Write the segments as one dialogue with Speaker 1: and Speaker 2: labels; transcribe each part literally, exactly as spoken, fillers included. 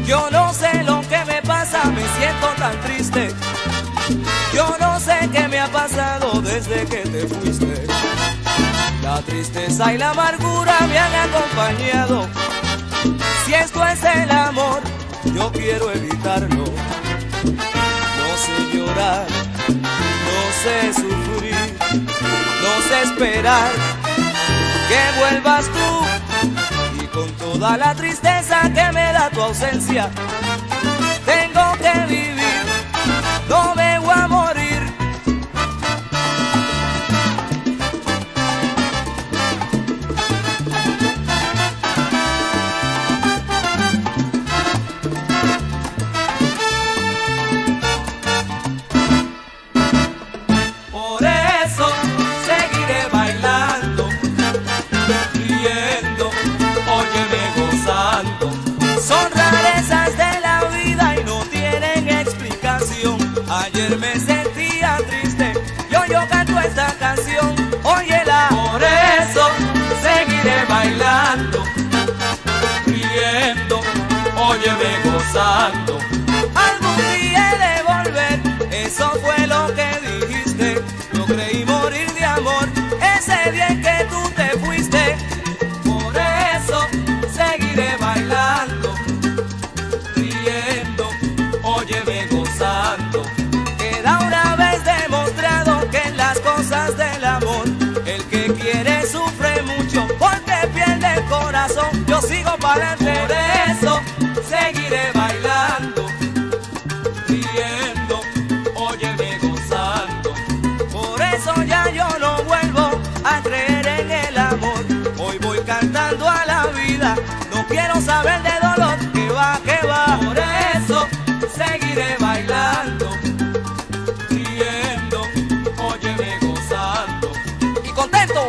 Speaker 1: Yo no sé lo que me pasa, me siento tan triste. Yo no sé qué me ha pasado desde que te fuiste. La tristeza y la amargura me han acompañado. Si esto es el amor, yo quiero evitarlo. No sé llorar, no sé sufrir, no sé esperar que vuelvas tú. Y con toda la tristeza que me da tu ausencia, tengo que vivir, no me voy a morir. Por eso seguiré bailando, riendo, óyeme gozando. Son rarezas de la vida y no tienen explicación. Ayer me sentía triste, yo yo canto esta canción, óyela. Por eso seguiré bailando, riendo, óyeme gozando. Algún día he de volver, eso fue lo que dijiste. Yo creí morir de amor ese día en que tú te fuiste. Por eso seguiré bailando, riendo, óyeme gozando. Queda una vez demostrado que en las cosas del amor el que quiere sufre mucho porque pierde el corazón. Yo sigo para adelante. Por eso seguiré bailando, riendo, óyeme gozando. Por eso ya yo no vuelvo a creer en el amor. Hoy voy cantando a la vida, no quiero saber de dolor, que va, que va. Por eso seguiré bailando, riendo, óyeme gozando. Y contento.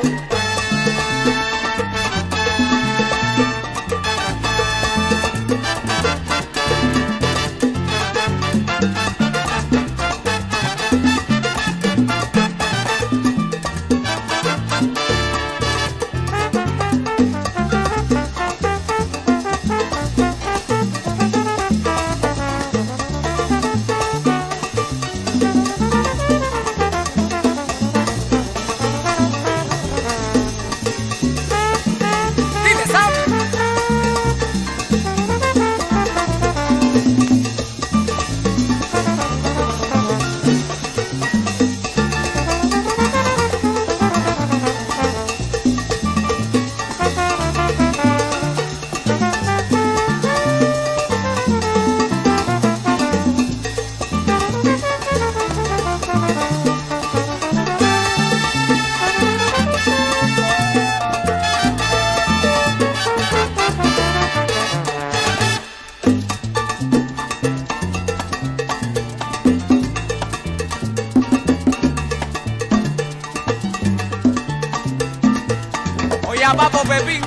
Speaker 1: Oye, a Papo Pepín.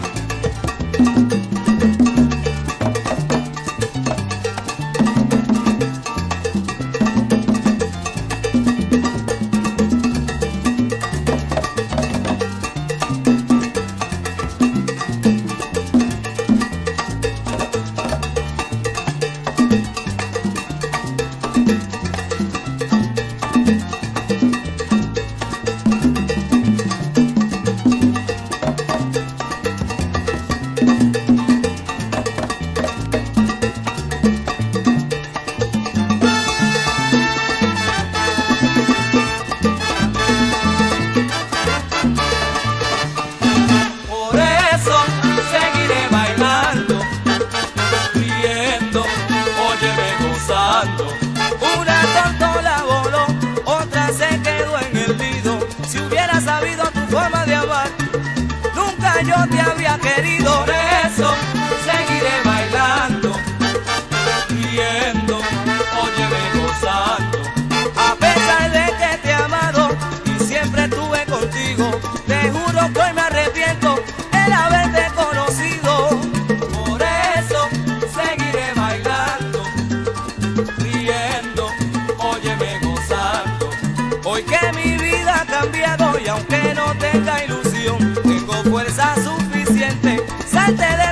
Speaker 1: Una tortola voló, otra se quedó en el nido. Si hubiera sabido tu forma de amar, nunca yo te habría querido. Por eso seguiré bailando, riendo, óyeme gozando. A pesar de que te he amado y siempre estuve contigo, te juro que hoy me arrepiento el haberte conocido. Por eso seguiré bailando, riendo, óyeme gozando. Hoy que mi vida ha cambiado y aunque no tenga ilusión, tengo fuerza suficiente, salte de